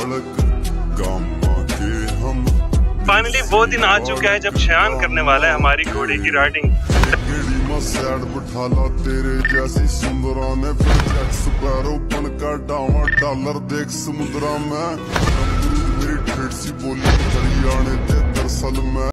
Finally वो दिन आ चुका है जब शयान करने वाला है हमारी घोड़े की राइडिंग। तेरे जैसी सुंदरा ने का डावा डॉलर देख समुद्रा में मेरी ठेठ सी बोली हरियाणे दे दरअसल में